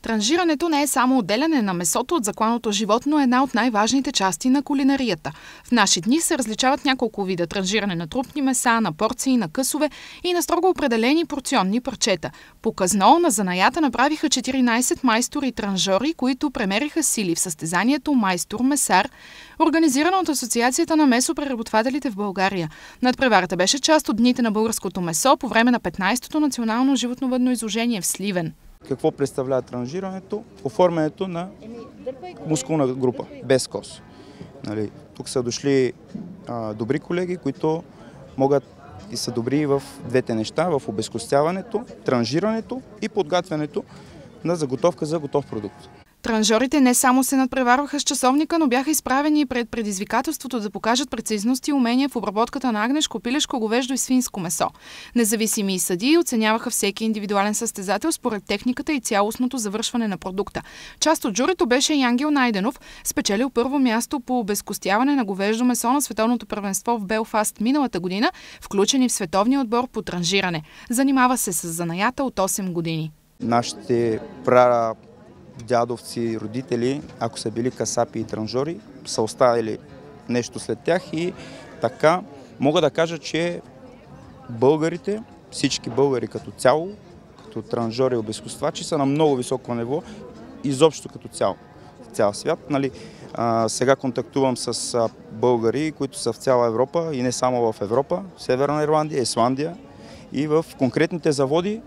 Транжирането не е само отделяне на месото от закланото животно, а една от най-важните части на кулинарията. В наши дни се различават няколко вида транжиране на трупни меса, на порции, на късове и на строго определени порционни парчета. Показно на занаята направиха 14 майстори и транжори, които премериха сили в състезанието Майстор-месар, организирано от Асоциацията на месопреработвателите в България. Надпреварата беше част от Дните на българското месо по време на 15-то национално животновъдно изложение в Сливен. Какво представлява транжирането? Оформянето на мускулна група, без кос. Тук са дошли добри колеги, които могат и са добри в двете неща, в обезкостяването, транжирането и подготвянето на заготовка за готов продукт. Транжорите не само се надпреварваха с часовника, но бяха изправени пред предизвикателството да покажат прецизност и умения в обработката на агнешко, пилешко, говеждо и свинско месо. Независими съдии оценяваха всеки индивидуален състезател според техниката и цялостното завършване на продукта. Част от журито беше и Ангел Найденов, спечелил първо място по обезкостяване на говеждо месо на световното първенство в Белфаст миналата година, включени в световния отбор по транжиране. Занимава се с занаята от 8 години. Нашите дядовци и родители, ако са били касапи и транжори, са оставили нещо след тях и така мога да кажа, че българите, всички българи като цяло, като транжори и обезкоствачи са на много високо ниво, изобщо като цяло, в цял свят. Сега контактувам с българи, които са в цяла Европа и не само в Европа, Северна Ирландия, Исландия и в конкретните заводи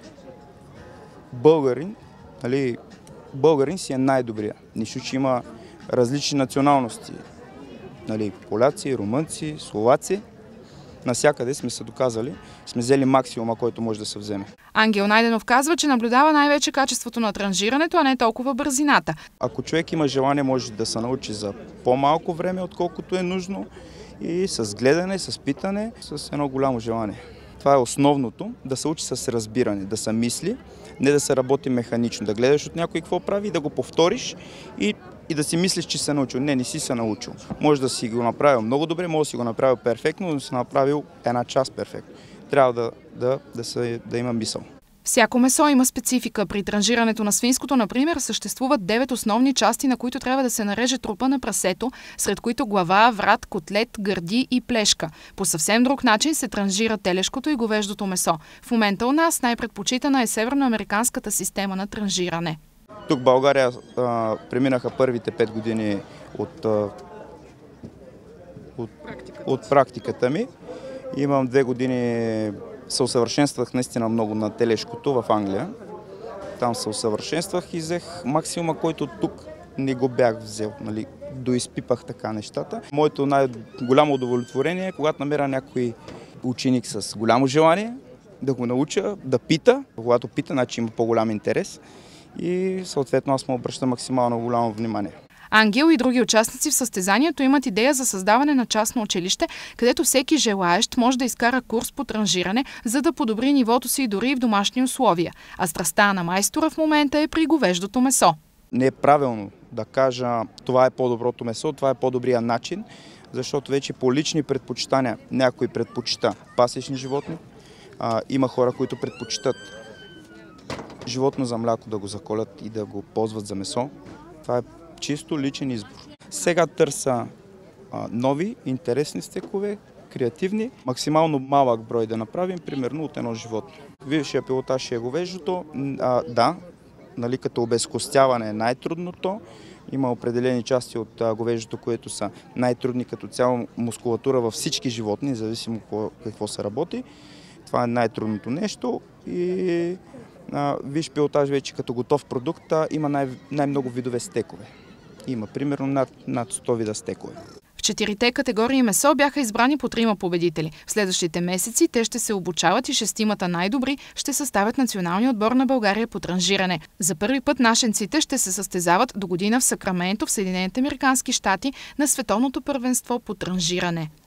българин си е най-добрия. Нищо, че има различни националности. Поляци, румънци, словаци. Насякъде сме се доказали, сме взели максимума, който може да се вземе. Ангел Найденов казва, че наблюдава най-вече качеството на транжирането, а не толкова бързината. Ако човек има желание, може да се научи за по-малко време, отколкото е нужно, и с гледане, с питане, с едно голямо желание. Това е основното, да се учи с разбиране, да се мисли, не да се работи механично, да гледаш от някой какво прави и да го повториш и да си мислиш, че се научил. Не си се научил. Може да си го направил много добре, може да си го направил перфектно, но да си направил една част перфектно. Трябва да има мисъл. Всяко месо има специфика. При транжирането на свинското, например, съществуват 9 основни части, на които трябва да се нареже трупа на прасето, сред които глава, врат, котлет, гърди и плешка. По съвсем друг начин се транжира телешкото и говеждото месо. В момента у нас най-предпочитана е северноамериканската система на транжиране. Тук в България преминаха първите 5 години от практиката ми. Имам 2 години. Се усъвършенствах наистина много на телешкото в Англия. Там се усъвършенствах и взех максимума, който тук не го бях взел. Доизпипах така нещата. Моето най-голямо удовлетворение е, когато намеря някой ученик с голямо желание, да го науча, да пита. Когато пита, значи има по-голям интерес и съответно аз му обръщам максимално голямо внимание. Ангел и други участници в състезанието имат идея за създаване на частно училище, където всеки желаещ може да изкара курс по транжиране, за да подобри нивото си дори и в домашни условия. А страстта на майстора в момента е при говеждото месо. Не е правилно да кажа, това е по-доброто месо, това е по-добрия начин, защото вече по лични предпочитания някой предпочита пасечни животни, има хора, които предпочитат животно за мляко да го заколят и да го ползват за месо. Това е чисто личен избор. Сега търся нови, интересни стекове, креативни, максимално малък брой да направим, примерно от едно животно. Висшия пилотаж е говеждото. Като обезкостяване е най-трудното. Има определени части от говеждото, които са най-трудни като цяло мускулатура във всички животни, независимо какво се работи. Това е най-трудното нещо и висш пилотаж вече като готов продукт има най-много видове стекове. Има примерно над 100 вида стекове. В 4 категории месо бяха избрани по 3 победители. В следващите месеци те ще се обучават и 6-мата най-добри ще съставят националния отбор на България по транжиране. За първи път нашенците ще се състезават до година в Сакраменто в Съединените американски щати на световното първенство по транжиране.